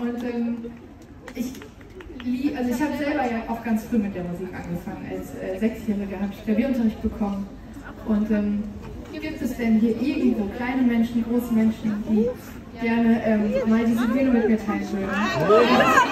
Und ich habe selber ja auch ganz früh mit der Musik angefangen. Als Sechsjährige habe ich Klavierunterricht bekommen. Und gibt es denn hier irgendwo kleine Menschen, große Menschen, die gerne mal diese Bühne mit mir teilen würden?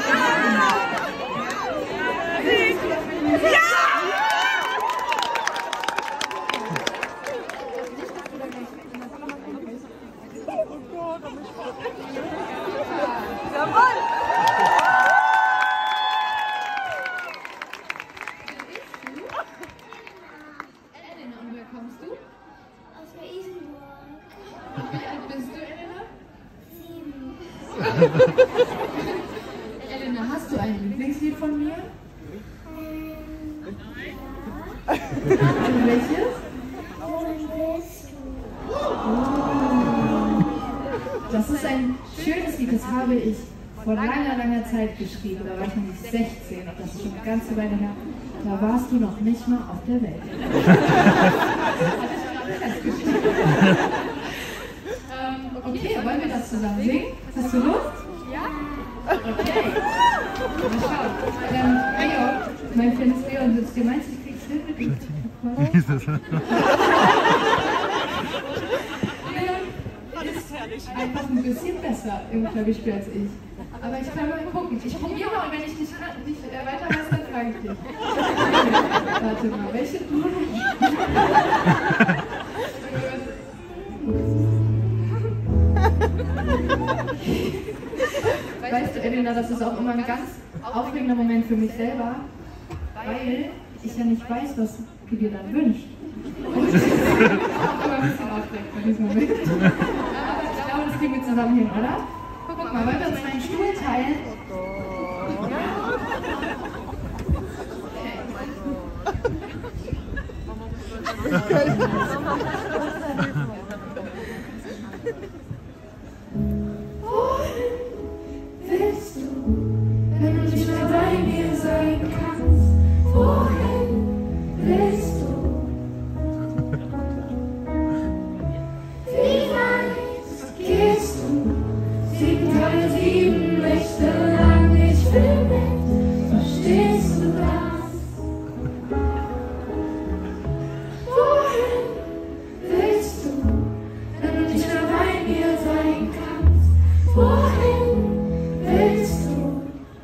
Elena, hast du ein Lieblingslied von mir? Und welches? Das ist ein schönes Lied, das habe ich vor langer Zeit geschrieben. Da war ich nämlich 16 und das ist schon eine ganze Weile her. Da warst du noch nicht mal auf der Welt. Okay, wollen wir das zusammen singen? Hast du Lust? Ja. Okay. Mal schauen. Leo, mein kleines Leon sitzt hier. Meinst du, ich krieg's hin mit dem Leon ist einfach ein bisschen besser im Klavierspiel als ich. Aber ich kann mal gucken. Ich probiere mal und wenn ich nicht weiter weiß, dann frage ich dich. Okay. Warte mal, welche Blume? Weißt du, Elena, das ist auch immer ein ganz aufregender Moment für mich selber, weil ich ja nicht weiß, was du dir dann wünschst. Und ich bin auch immer ein bisschen aufgeregt bei diesem Moment. Aber ich glaube, das kriegen wir zusammen hin, oder? Guck mal, wollen wir uns einen Stuhl teilen? Willst du, wenn du nicht mehr bei mir sein kannst? Wohin willst du? Wie weit gehst du? 7 Tage, 7 Nächte lang, ich will mit. Verstehst du das? Wohin willst du, wenn du nicht mehr bei mir sein kannst? Wohin willst du?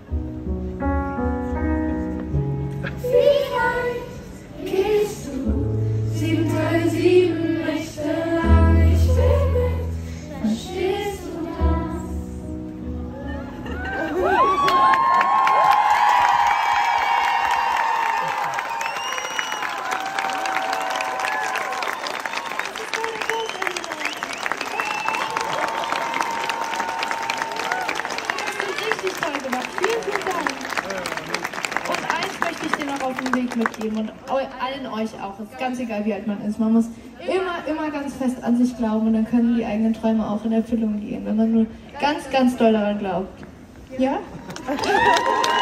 Wie weit gehst du? 7 Tage, 7 Nächte lang, ich will mit. Verstehst du das? Richtig toll gemacht. Vielen Dank. Und eins möchte ich dir noch auf den Weg mitgeben und allen euch auch. Es ist ganz egal, wie alt man ist. Man muss immer ganz fest an sich glauben und dann können die eigenen Träume auch in Erfüllung gehen, wenn man nur ganz doll daran glaubt. Ja?